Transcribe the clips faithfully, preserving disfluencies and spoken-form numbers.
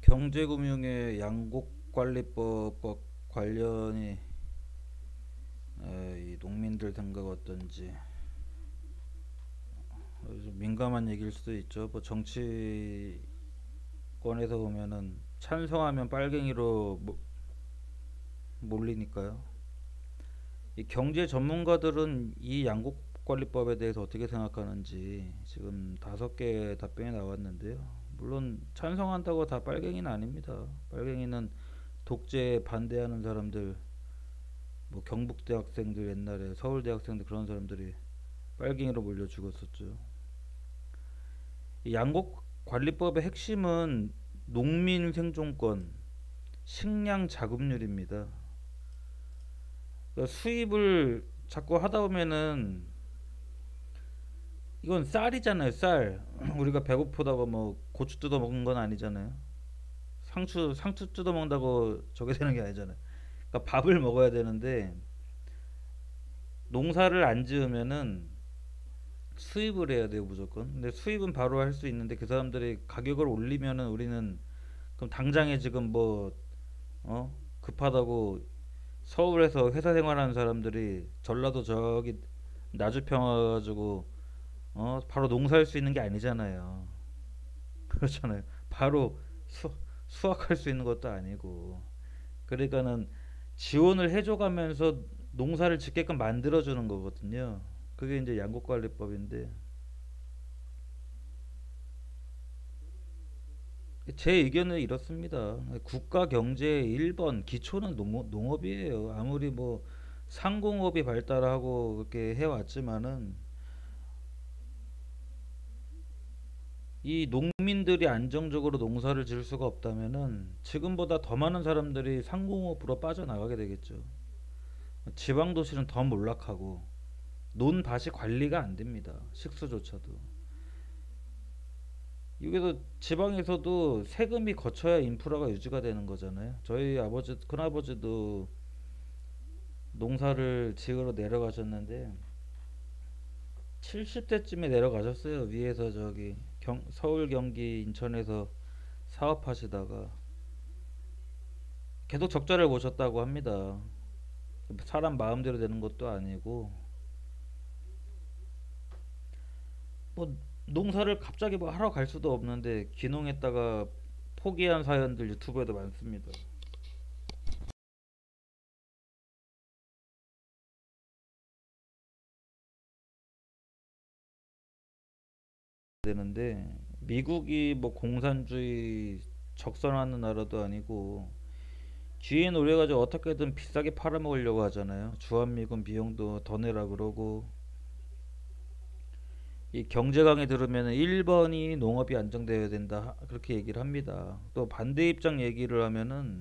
경제금융의 양곡관리법 관련이 에, 이 농민들 생각 어떤지 좀 민감한 얘기일 수도 있죠. 뭐 정치권에서 보면은 찬성하면 빨갱이로 모- 몰리니까요. 이 경제 전문가들은 이 양곡관리법에 대해서 어떻게 생각하는지 지금 다섯 개 답변이 나왔는데요. 물론 찬성한다고 다 빨갱이는 아닙니다. 빨갱이는 독재에 반대하는 사람들, 뭐 경북대 학생들, 옛날에 서울대 학생들, 그런 사람들이 빨갱이로 몰려 죽었었죠. 이 양곡관리법의 핵심은 농민 생존권, 식량 자급률입니다. 그러니까 수입을 자꾸 하다 보면은 이건 쌀이잖아요, 쌀. 우리가 배고프다고 뭐 고추 뜯어 먹는 건 아니잖아요. 상추 상추 뜯어 먹는다고 저게 되는 게 아니잖아요. 그러니까 밥을 먹어야 되는데 농사를 안 지으면은 수입을 해야 돼요, 무조건. 근데 수입은 바로 할 수 있는데 그 사람들이 가격을 올리면은 우리는 그럼 당장에 지금 뭐 어? 급하다고 서울에서 회사 생활하는 사람들이 전라도 저기 나주평 와가지고 어? 바로 농사할 수 있는 게 아니잖아요. 그렇잖아요. 바로 수, 수확할 수 있는 것도 아니고. 그러니까는 지원을 해줘가면서 농사를 짓게끔 만들어주는 거거든요. 그게 이제 양곡관리법인데 제 의견은 이렇습니다. 국가 경제의 일 번 기초는 농업, 농업이에요. 아무리 뭐 상공업이 발달하고 그렇게 해왔지만은 이 농민들이 안정적으로 농사를 지을 수가 없다면은 지금보다 더 많은 사람들이 상공업으로 빠져나가게 되겠죠. 지방 도시는 더 몰락하고 논밭이 관리가 안 됩니다. 식수조차도. 여기서 지방에서도 세금이 거쳐야 인프라가 유지가 되는 거잖아요. 저희 아버지, 큰아버지도 농사를 지으러 내려가셨는데 칠십 대쯤에 내려가셨어요. 위에서 저기 경, 서울, 경기, 인천에서 사업하시다가 계속 적자를 보셨다고 합니다. 사람 마음대로 되는 것도 아니고 뭐 농사를 갑자기 뭐 하러 갈 수도 없는데 귀농했다가 포기한 사연들 유튜브에도 많습니다. 되는데 미국이 뭐 공산주의 적선하는 나라도 아니고 뒤에 노려가지고 어떻게든 비싸게 팔아먹으려고 하잖아요. 주한미군 비용도 더 내라 그러고 이 경제강의 들으면 일 번이 농업이 안정되어야 된다 그렇게 얘기를 합니다. 또 반대 입장 얘기를 하면은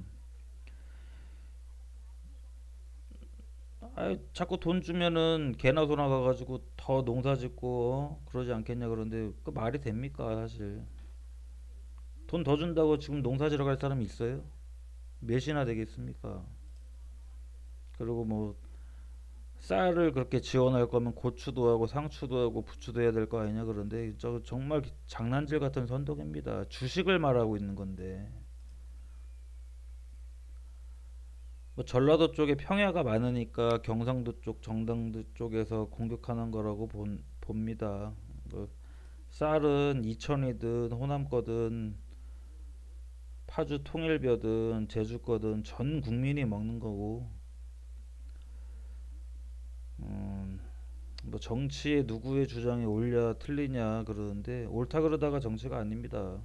아 자꾸 돈 주면은 개나 소나 가가지고 더 농사 짓고 어? 그러지 않겠냐 그런데 그 말이 됩니까 사실. 돈 더 준다고 지금 농사 지러 갈 사람이 있어요? 몇이나 되겠습니까? 그리고 뭐 쌀을 그렇게 지원할 거면 고추도 하고 상추도 하고 부추도 해야 될 거 아니냐 그런데 저 정말 장난질 같은 선동입니다. 주식을 말하고 있는 건데 뭐 전라도 쪽에 평야가 많으니까 경상도 쪽 정당도 쪽에서 공격하는 거라고 본, 봅니다. 뭐 쌀은 이천이든 호남 거든 파주 통일벼든 제주 거든 전 국민이 먹는 거고 음, 뭐 정치에 누구의 주장이 옳냐 틀리냐 그러는데 옳다 그러다가 정치가 아닙니다.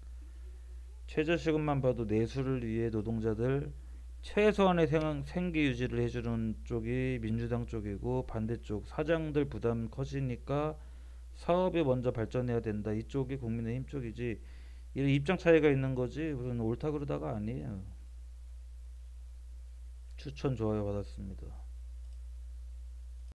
최저시급만 봐도 내수를 위해 노동자들 최소한의 생, 생계 유지를 해주는 쪽이 민주당 쪽이고 반대쪽 사장들 부담 커지니까 사업이 먼저 발전해야 된다 이쪽이 국민의힘 쪽이지. 이 입장 차이가 있는 거지 무슨 옳다 그러다가 아니에요. 추천 좋아요 받았습니다.